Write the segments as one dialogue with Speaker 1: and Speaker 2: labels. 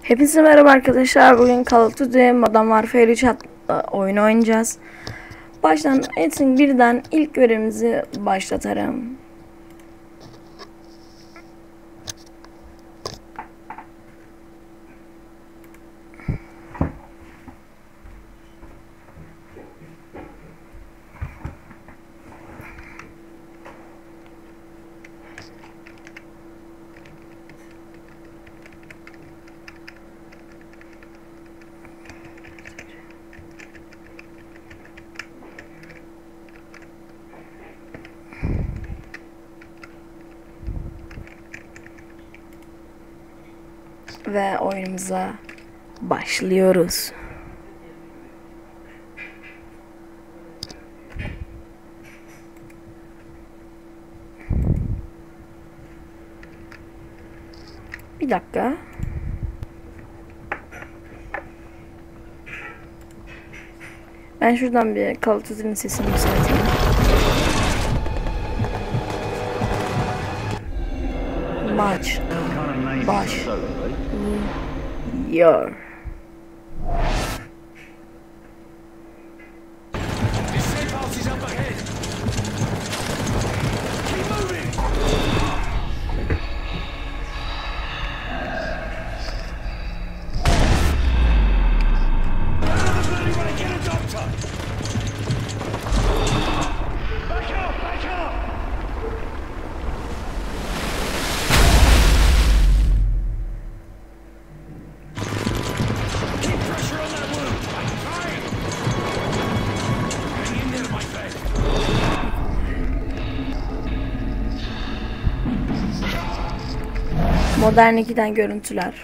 Speaker 1: Hepinize merhaba arkadaşlar. Bugün Call of Duty Modern Warfare 3 oyunu oynayacağız. Baştan etsin birden ilk görevimizi başlatarım. Ve oyunumuza başlıyoruz. Bir dakika. Ben şuradan bir Call of Duty'nin sesini yükselteyim. Maç başlıyor. Modern 2'den görüntüler.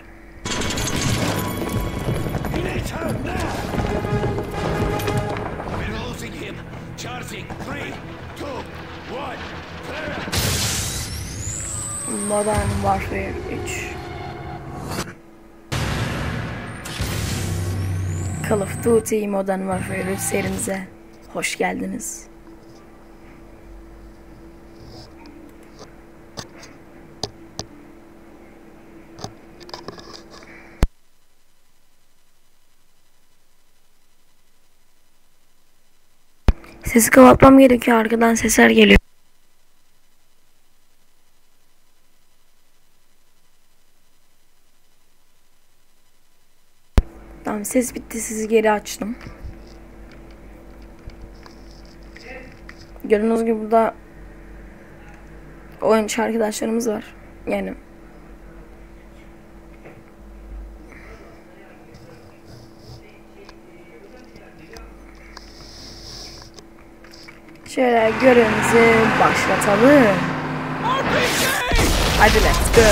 Speaker 1: Modern Warfare 3. Call of Duty Modern Warfare 3 serimize hoş geldiniz. Sesi kapatmam gerekiyor, arkadan sesler geliyor. Tamam, ses bitti, sizi geri açtım. Gördüğünüz gibi burada oyuncu arkadaşlarımız var. Yani şöyle görevimizi başlatalım. Hadi let's go.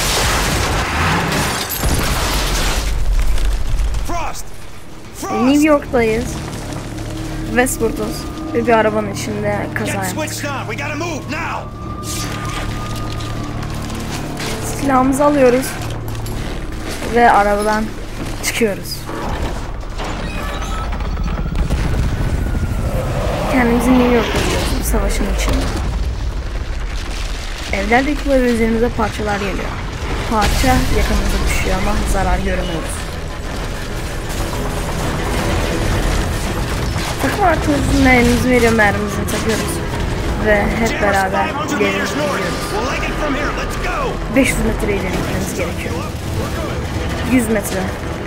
Speaker 1: New York'tayız. Westwood'uz ve bir arabanın içinde kaza yaptık. Silahımızı alıyoruz ve arabadan çıkıyoruz. Kendimizi New York'ta buluyoruz savaşın içinde. Evlerdeki bu üzerimize parçalar geliyor. Parça yakınımıza düşüyor ama zarar görmüyoruz. Takım arkadaşımızın elimizi veriyor, mermimizi takıyoruz ve hep beraber ileri gidiyoruz. 500 metre ileri gitmemiz gerekiyor. 100 metre.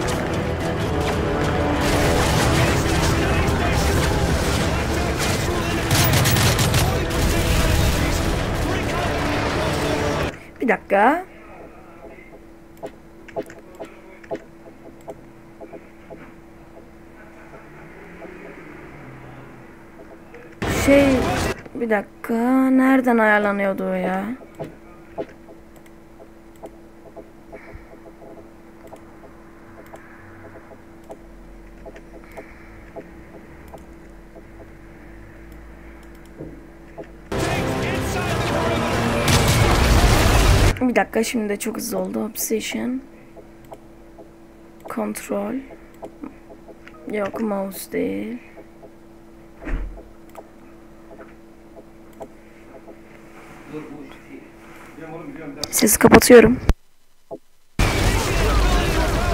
Speaker 1: Bir dakika. Bir dakika. Nereden ayarlanıyordu o ya? Bir dakika, şimdi de çok hızlı oldu. Obsession. Control. Yok, mouse değil. Sesi kapatıyorum.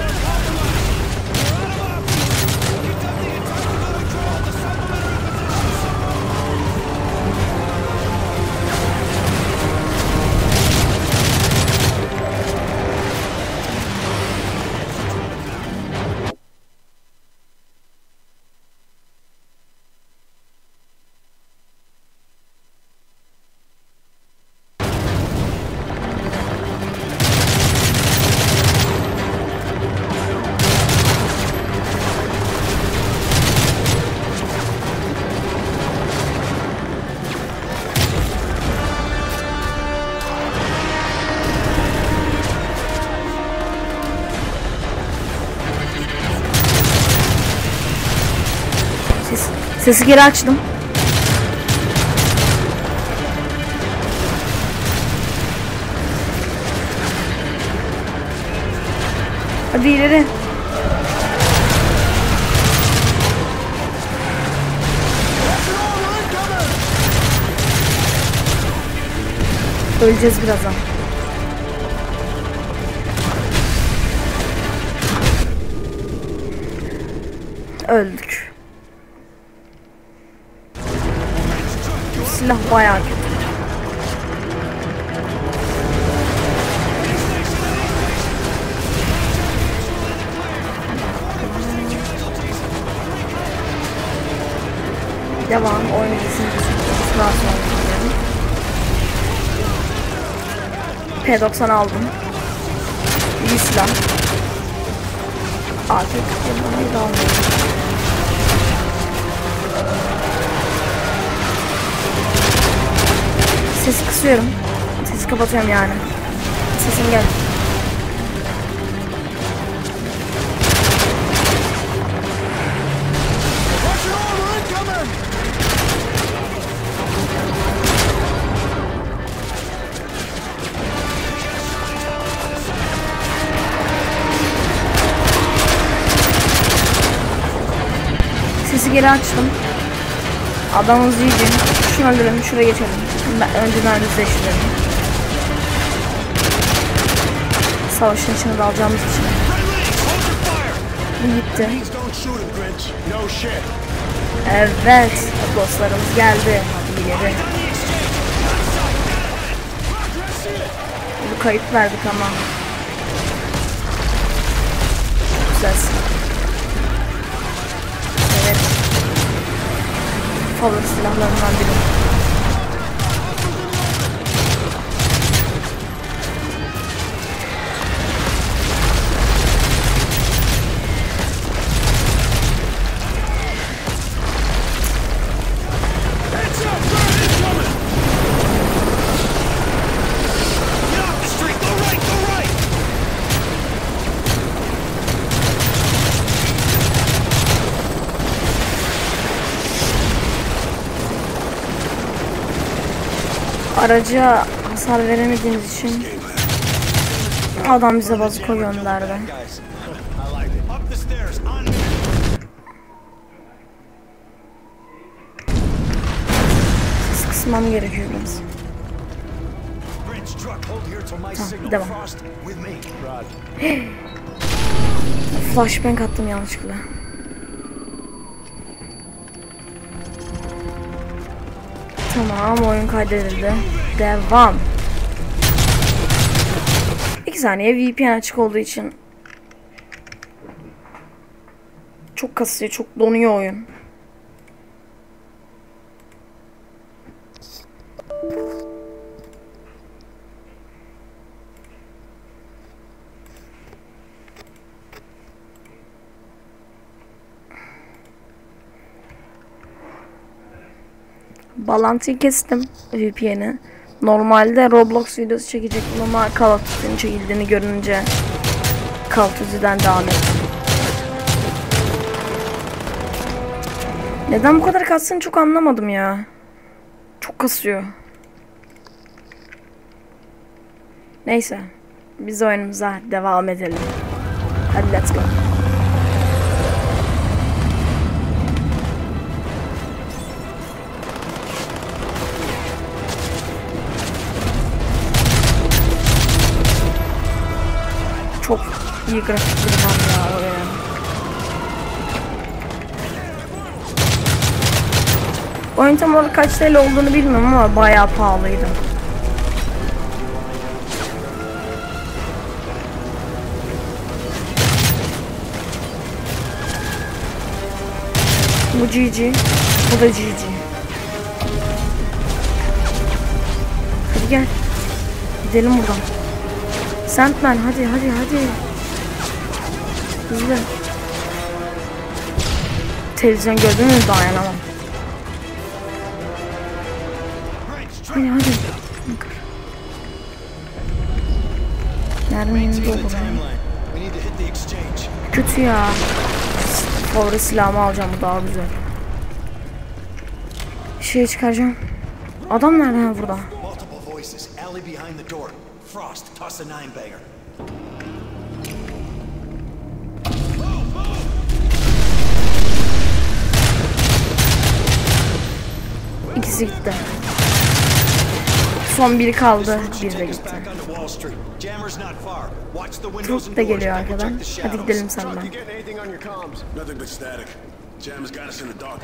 Speaker 1: Sesi geri açtım. Hadi ileri. Öleceğiz birazdan. Öldük. Bu silah bayağı kötü. Devam. Oyun izin P90 aldım. İyi silah. Artık yanına da almıyorum. Sesi kısıyorum. Sesi kapatıyorum yani. Sesim gel. Sesi geri açtım. Adamımızı yiyeceğim. Şunu öldürelim, şuraya geçelim. Önceden yüzleştirelim. Savaşın içine dalacağımız için. Bu gitti. Evet, dostlarımız geldi. Hadi ileri. Bu kayıp verdik ama. Güzelsin. Evet. Favori silahlarından biri. Araca hasar veremediğimiz için adam bize bazuka gönderdi. Ses kısmam gerekiyor biraz. Tamam, devam. Flashbang attım yanlışlıkla. Tamam, oyun kaydedildi. Devam. 2 saniye, VPN açık olduğu için çok kasıyor, çok donuyor oyun. Bağlantıyı kestim, VPN'i. Normalde Roblox videosu çekecektim ama Call of Duty'nin çekildiğini görünce Call of Duty'den devam ettim. Neden bu kadar kassın çok anlamadım ya. Çok kasıyor. Neyse, biz oyunumuza devam edelim. Hadi let's go. Çok iyi grafikleri var ya oraya. Oyun tam olarak kaç TL olduğunu bilmiyorum ama bayağı pahalıydı. Bu GG, bu da GG. Hadi gel. Gidelim buradan. Sandman hadi. Hızlı. Televizyon gördün mü dayanamam. Hadi. Merminin dolu. Kötü ya. Favori silahımı alacağım, bu daha güzel. şey çıkaracağım. Adam nerede ha burada?
Speaker 2: Multiple voices. Alley behind the door. Frost, toss a nine bagger.
Speaker 1: İkisi gitti. Son biri kaldı. Bir de gitti. Trup da geliyor arkadan. Hadi gidelim senden.
Speaker 2: Nothing but static. Jam has got us in the dark.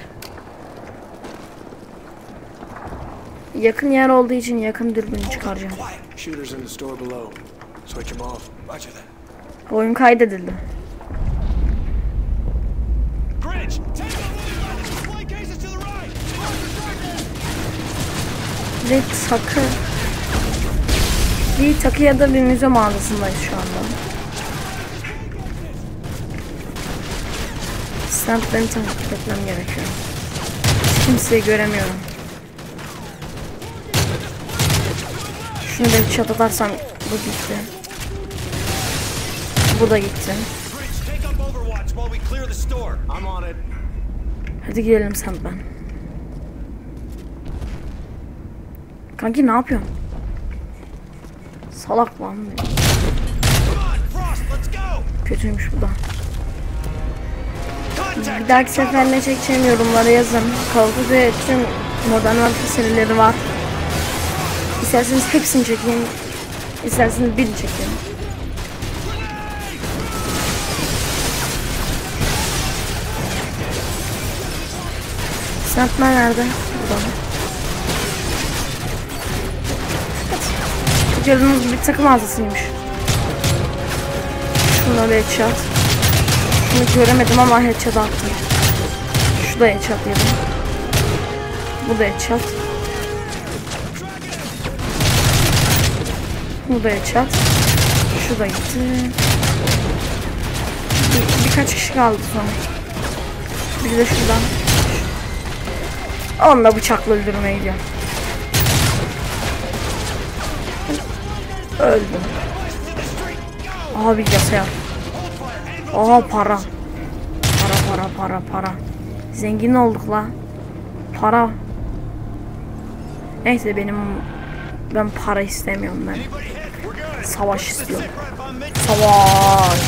Speaker 1: Yakın yer olduğu için yakın dürbünü çıkaracağım.
Speaker 2: Shooters in the store below. Switch them off. Roger that.
Speaker 1: Oyun kaydedildi. Ve takı. Bir takı ya da bir müze mağazasındayız şu anda. Standlarını takip etmem gerekiyor. Hiç kimseyi göremiyorum. Şunu da çat atarsam bu gitti. Bu da gitti. Hadi gidelim sen ben. Kanki ne yapıyorsun? Salak lan. Kötüymüş bu da. Bir dahaki sefer ne çekeceğim yorumlara yazın. Call of Duty tüm Modern Warfare serileri var. İsterseniz hepsini çekeyim. İsterseniz birini çekeyim. Snapman nerede? Burada. Gördüğünüz bir takım mağazasıymış. Şuna bir headshot. Şunu göremedim ama headshot attım. Şu da headshot yedim. Bu da headshot. Bu da headshot. Şu da gitti. Birkaç kişi kaldı sonra. Bir de şuradan. Onu da bıçakla öldürmeye gidiyorum. Öldüm. Aha bilgisayar. Aha para. Para. Zengin olduk la. Para. Neyse ben para istemiyorum ben. Savaş istiyorum. Savaş.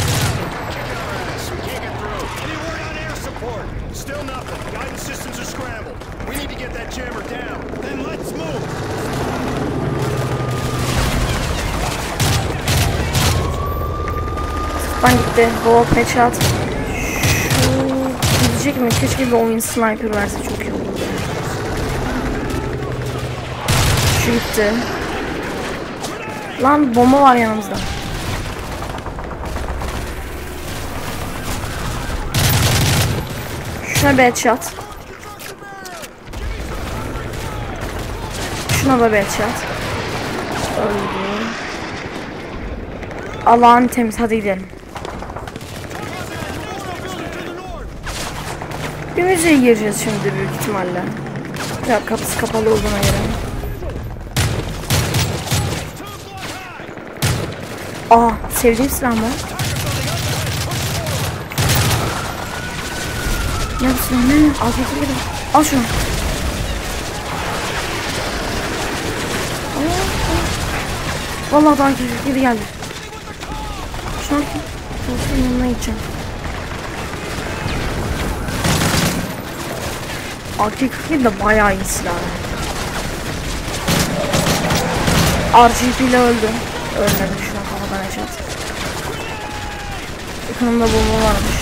Speaker 1: Ben gitti. Hop headshot. Şu gidecek mi? Keşke bir oyun sniper verse çok iyi olurdu. Şu gitti. Lan bomba var yanımızda. Şuna bir headshot. Şuna da bir headshot. Öldü. Allah'ın temiz, hadi gidelim. Bir müzeye gireceğiz şimdi büyük ihtimalle. Ya kapısı kapalı olduğuna göre. Aa, sevdiğim silah mı? Ya bu silah ne? Al getir. Al şunu. Vallahi daha geri geldi. Şu an dostum yanına gideceğim. AK-47 de bayağı iyi silah. RGB ile öldü. Ölmedim, şuna kafadan headshot. Yakınımda bomba varmış.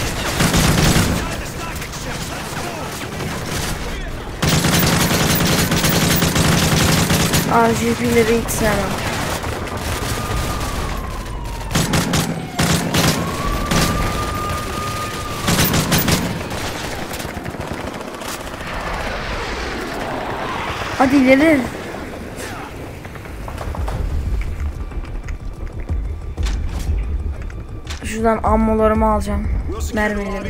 Speaker 1: RGB'leri hiç sevmem. Hadi ileri. Şuradan ammolarımı alacağım. Mermileri.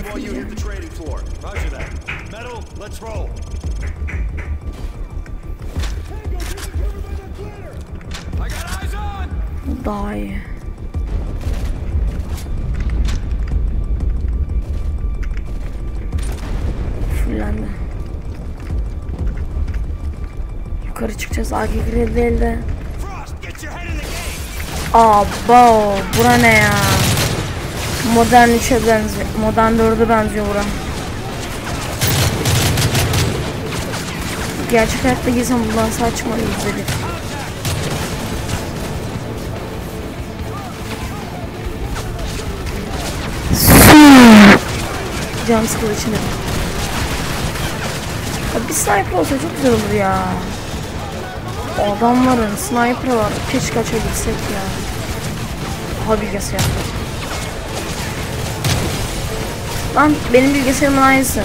Speaker 1: Bu daha iyi. Fullendi. Yukarı çıkacağız. AK'li değil de. Abo, bura ne ya? Modern 3'e benziyor. Modern 4'e benziyor bura. Gerçek hayatta giysem bundan saçma izledik. Can sıkılı içinde. Bir sniper olsa çok güzel olur ya. Adamların sniper'ı var. Keşke açabilsek ya. Aha bilgisayar. Lan benim bilgisayarımın aynısı.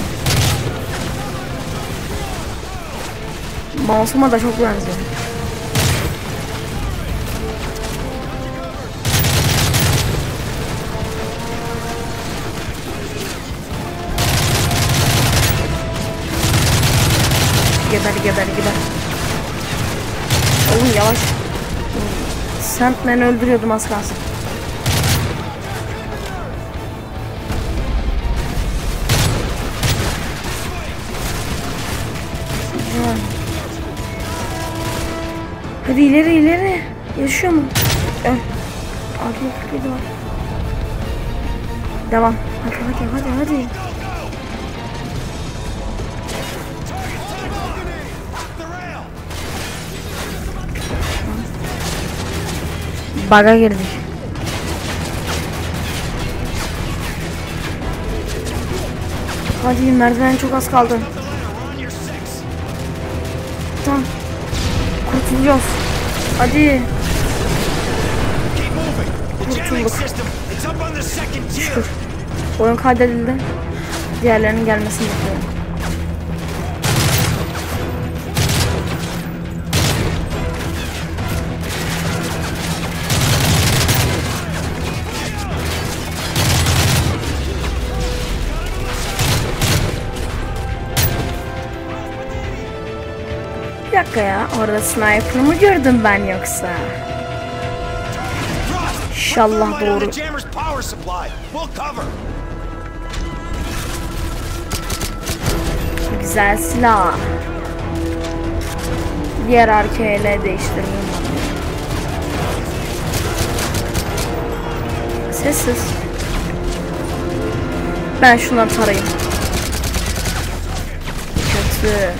Speaker 1: Mouse'uma da çok benziyor. Geber. Oğlum yavaş. Sandman'ı öldürüyordum az kalsın. Hadi ileri. Yaşıyor mu? Öl. AK-47 var. Devam. Hadi. Bug'a girdik. Hadi merdiven çok az kaldı. Tamam. Kurtulacağız. Hadi. Kurtulduk. Şükür. Oyun kaydedildi. Diğerlerinin gelmesini bekliyorum. Bir dakika ya, orada sniper mı gördüm ben yoksa? İnşallah doğru. Güzel silah. Diğer arkeyle değiştirdim. Sessiz. Ben şunları tarayayım. Kötü.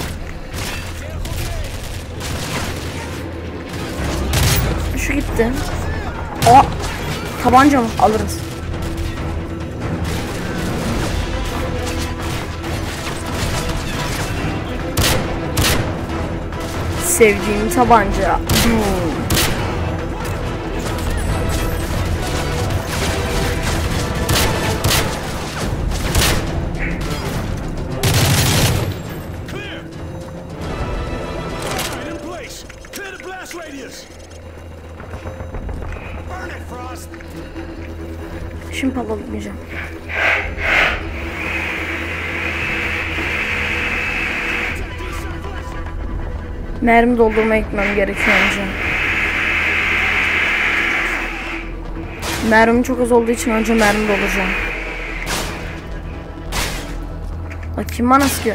Speaker 1: Şu gitti. Aa, tabanca mı? Alırız. Sevdiğim tabanca. Şimdi patlatmayacağım. Mermi doldurmaya gitmem gerekiyor önce. Mermim çok az olduğu için önce mermi dolduracağım. Bakayım bana sıkıyor.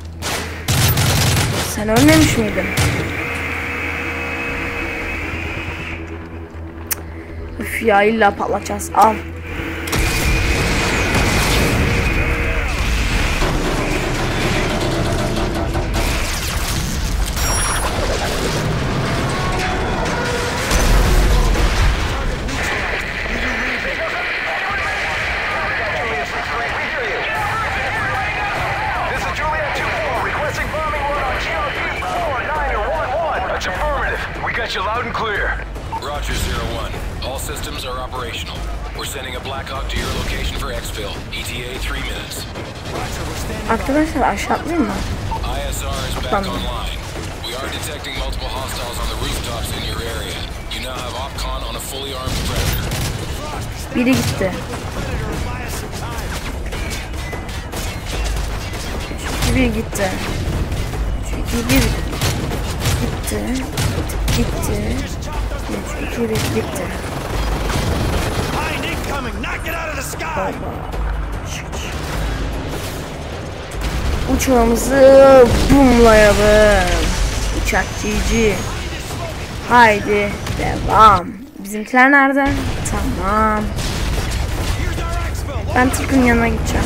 Speaker 1: Sen ölmemiş miydin? Üf ya, illa patlatacağız. Al.
Speaker 3: Loud and clear. Roger, 0-1. All systems are operational. We're sending a Black Hawk to your location for exfil. ETA 3 minutes.
Speaker 1: Arkadaşlar aşağı atlayayım mı?
Speaker 3: ISR is back online. We are detecting multiple hostiles on the rooftops in your area. You now have OPCON on a fully armed Predator.
Speaker 1: Biri gitti. Bir gitti. Bir gitti. Gitti. 3, 2, 1 gitti. Uçağımızı boomlayalım. uçak GG. Haydi devam. Bizimkiler nerede? Tamam. Ben Türk'ün yanına gideceğim.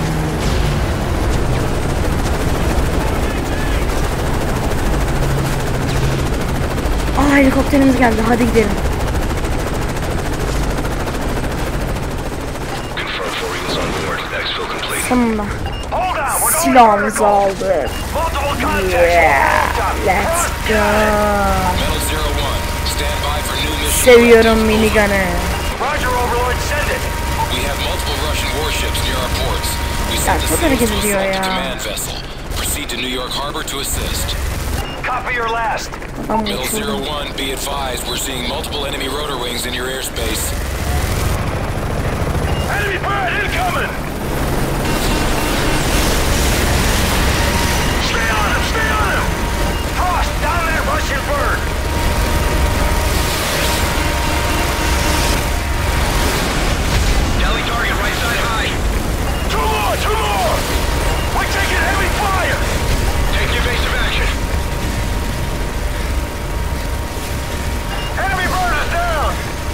Speaker 1: Aa, helikopterimiz geldi. Hadi gidelim. Sonunda silahımızı aldık. Yeah, let's go. Seviyorum minigun'ı. Ya çok hareket ediyor ya.
Speaker 3: Middle 01, be advised, we're seeing multiple enemy rotor wings in your airspace. Enemy bird incoming! Stay on him! Stay on him! Frost, down there, Russian bird! Tally target right side high. Two more! Two more! We're taking heavy fire! Take evasive action. Enemy bird is down!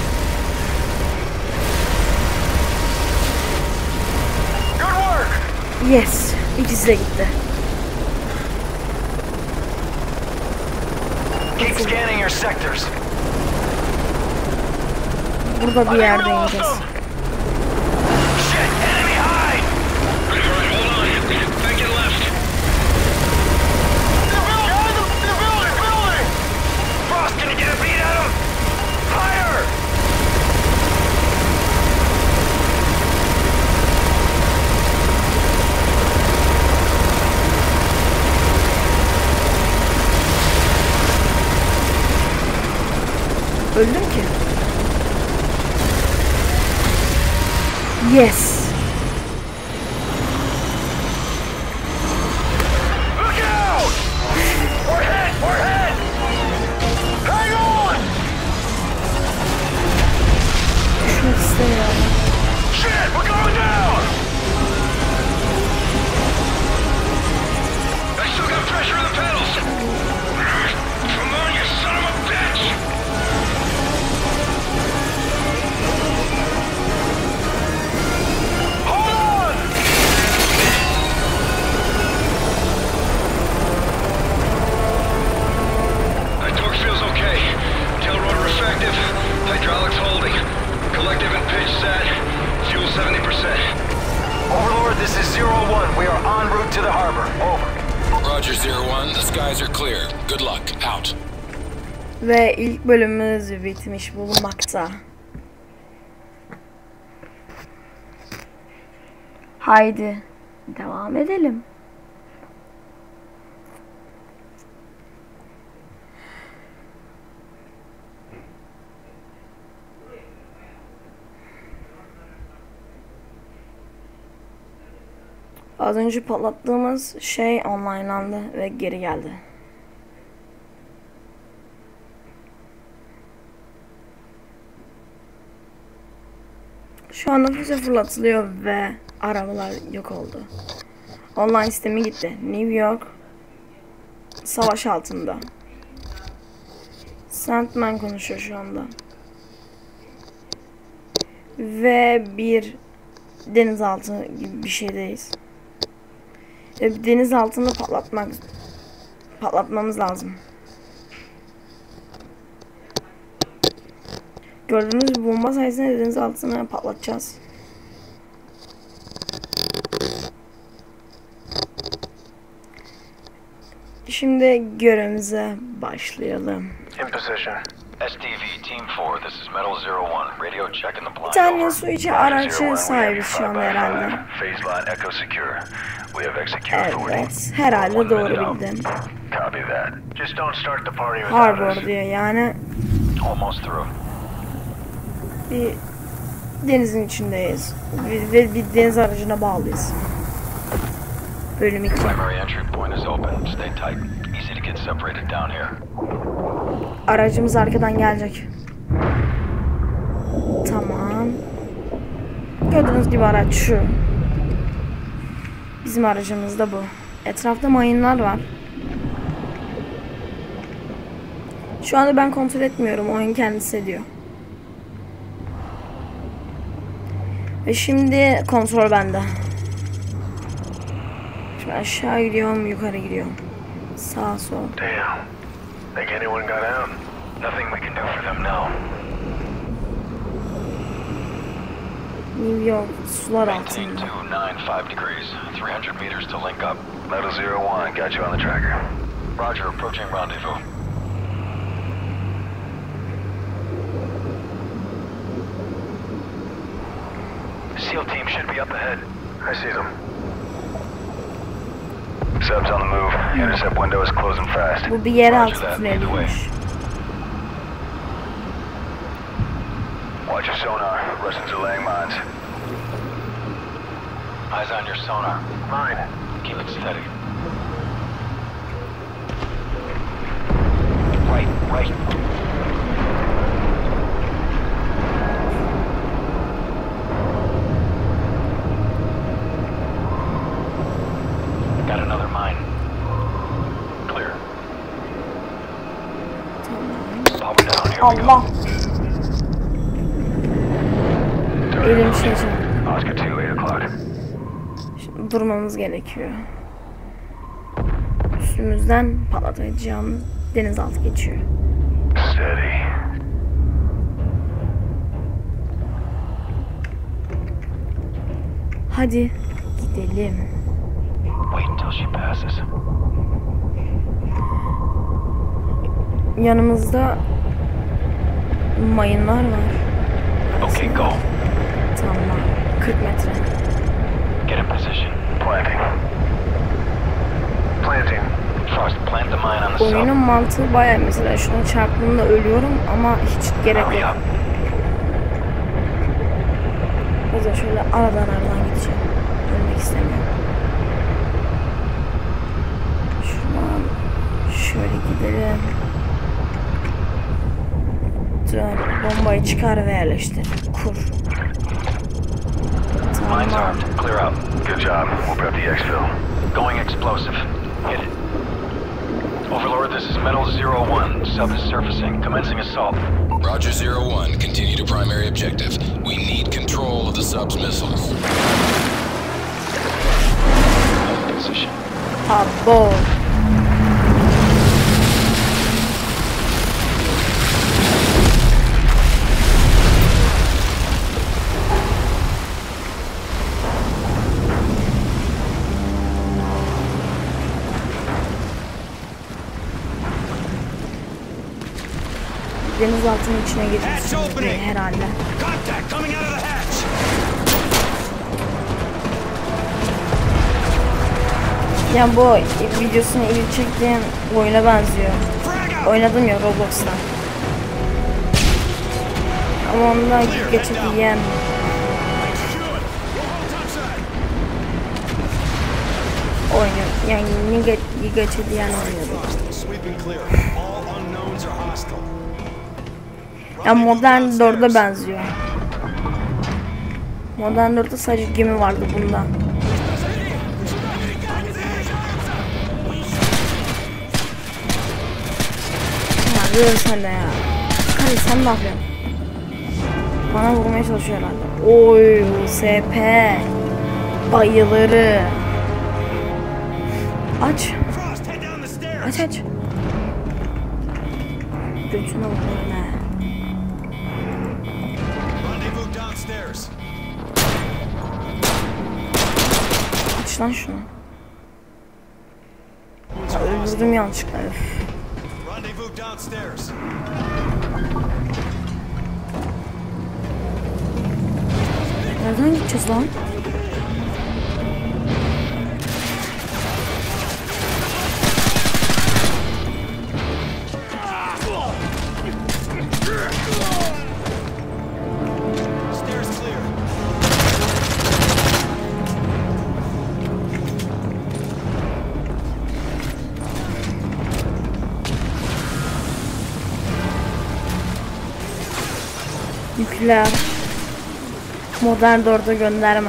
Speaker 3: Good work!
Speaker 1: Yes, ikisi de gitti.
Speaker 3: Keep scanning your sectors.
Speaker 1: Burada bir yerde ineceğiz.
Speaker 3: Shit, enemy high! Hold on. Back and left. They're building! Frost, can you get a beat at him? Fire!
Speaker 1: Öldüm ki. Yes.
Speaker 3: Look out! We're hit! We're hit! Hang on!
Speaker 1: Düşmek istemiyorum.
Speaker 3: Shit, we're going down! I still got pressure on the pedals! Come on, you son of a bitch! Hold on! My torque feels okay. Tail rotor effective. Hydraulics holding. Collective and pitch set. Fuel 70%. Overlord, this is 01. We are en route to the harbor. Over. Roger 01. The skies are clear. Good luck. Out.
Speaker 1: Ve ilk bölümümüz bitmiş bulunmakta. Haydi devam edelim. Az önce patlattığımız şey onlinelandı ve geri geldi. Şu anda füze fırlatılıyor ve arabalar yok oldu. Online sistemi gitti. New York savaş altında. Sandman konuşuyor şu anda. Ve bir denizaltı gibi bir şeydeyiz. Ve deniz altında patlatmamız lazım. Gördüğünüz bomba sayesinde deniz altına patlatacağız. Şimdi görevimize başlayalım.
Speaker 3: In position. STV Team 4, this is Metal 01. Radio checking the blind.
Speaker 1: Bir tane su içi aracı sahibiz şu anda herhalde.
Speaker 3: Phase line echo secure. We have executed
Speaker 1: Evet, herhalde doğru bildim.
Speaker 3: Copy that. Just don't start the party without
Speaker 1: Harbor
Speaker 3: us.
Speaker 1: diyor yani.
Speaker 3: Almost through.
Speaker 1: Bir denizin içindeyiz. Ve bir deniz aracına bağlıyız. Bölüm 2.
Speaker 3: Primary entry point is open. Stay tight. Easy to get separated down here.
Speaker 1: Aracımız arkadan gelecek. Tamam. Gördüğünüz gibi araç şu. Bizim aracımız da bu. Etrafta mayınlar var. Şu anda ben kontrol etmiyorum. Oyun kendisi ediyor. Ve şimdi kontrol bende. Şimdi aşağı gidiyorum, yukarı gidiyorum. Sağ sol.
Speaker 3: Damn. Think anyone got out? Nothing we can do for them now.
Speaker 1: New York sular
Speaker 3: Maintain
Speaker 1: altında.
Speaker 3: 295 degrees. 300 meters to link up. Metal 01, got you on the tracker. Roger, approaching rendezvous. SEAL team should be up ahead. I see them. Subs on the move. Intercept window is closing fast.
Speaker 1: Bu bir yeraltı
Speaker 3: Roger that, lead the way.
Speaker 1: tüneliymiş.
Speaker 3: Watch your sonar. Russians are laying mines. Eyes on your sonar. Mine. Keep it steady. Right. Got another mine. Clear. Power down, here we go.
Speaker 1: Allah. Elim şey.
Speaker 3: Oscar 2, 8 o'clock.
Speaker 1: Şimdi durmamız gerekiyor. Üstümüzden patlatacağımız denizaltı geçiyor.
Speaker 3: Steady.
Speaker 1: Hadi gidelim.
Speaker 3: Wait until she passes.
Speaker 1: Yanımızda mayınlar var.
Speaker 3: Okay, go.
Speaker 1: Tamam. 40 metre.
Speaker 3: Get in position. Planting. Frost, plant the mine on the
Speaker 1: Oyunun
Speaker 3: sub.
Speaker 1: mantığı bayağı, mesela şunu çarptığımda ölüyorum ama hiç gerek
Speaker 3: Hurry
Speaker 1: yok.
Speaker 3: up.
Speaker 1: O yüzden şöyle aradan gideceğim. Ölmek istemiyorum. Şuradan şöyle gidelim. Dön. Bombayı çıkar ve yerleştir. Kur.
Speaker 3: Mine's
Speaker 1: Tamam.
Speaker 3: armed. Clear out. Good job. We'll prep the exfil. Going explosive. Hit it. Overlord, this is Metal 01. Sub is surfacing. Commencing assault.
Speaker 4: Roger 01, continue to primary objective. We need control of the sub's missiles.
Speaker 3: Position.
Speaker 1: Abo. Denizaltının içine gireceğiz herhalde.
Speaker 3: Contact coming out of the hatch.
Speaker 1: Yani bu videosunu ilk çektiğim oyuna benziyor. Oynadım ya Roblox'ta. Ama onda geçebilen oynuyor. Yani geçebilen oynuyordu.
Speaker 2: Sweeping clear. All unknowns are hostile.
Speaker 1: Yani Modern 4'e benziyor. Modern 4'te sadece gemi vardı bunda. Ya yürü sen de ya. Kari sen ne yapıyorsun? Bana vurmaya çalışıyor herhalde. Oy SP. Bayıları. Aç. Aç. Götüne vurma ne?
Speaker 2: Rendezvous downstairs.
Speaker 1: Aç lan şunu. Ya, öldürdüm yanlışlıkla.
Speaker 2: Rendezvous downstairs.
Speaker 1: Nereden gideceğiz lan?
Speaker 2: Stairs clear.
Speaker 1: Nükleer. Modern 4'e gönderme.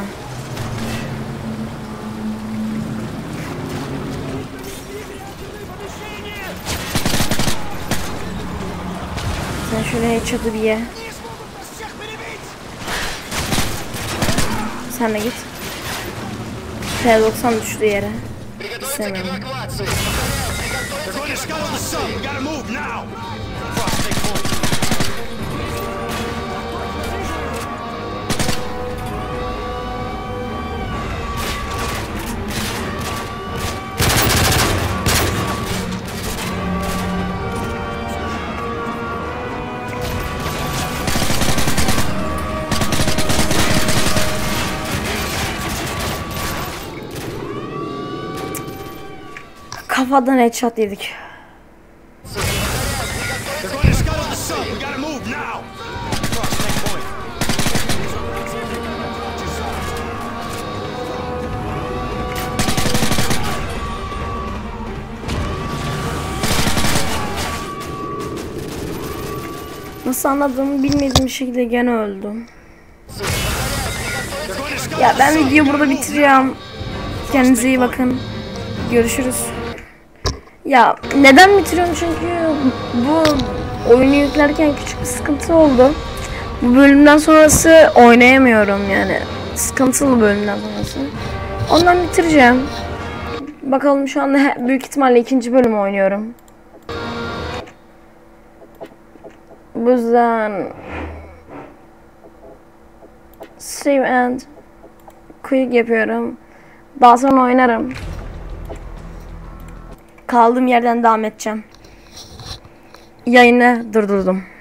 Speaker 1: şöyle headshot'ı bir ye. Sen de git. P90 düştü yere. İstemiyorum. Kafadan headshot yedik. Nasıl anladığımı bilmediğim şekilde gene öldüm. Ya ben videoyu burada bitiriyorum. Kendinize iyi bakın. Görüşürüz. Ya neden bitiriyorum, çünkü bu oyunu yüklerken küçük bir sıkıntı oldu. Bu bölümden sonrası oynayamıyorum yani. Sıkıntılı bölümden sonrası. Ondan bitireceğim. Bakalım, şu anda büyük ihtimalle 2. bölümü oynuyorum. Bu yüzden save and quick yapıyorum. Daha sonra oynarım. Kaldığım yerden devam edeceğim. Yayını durdurdum.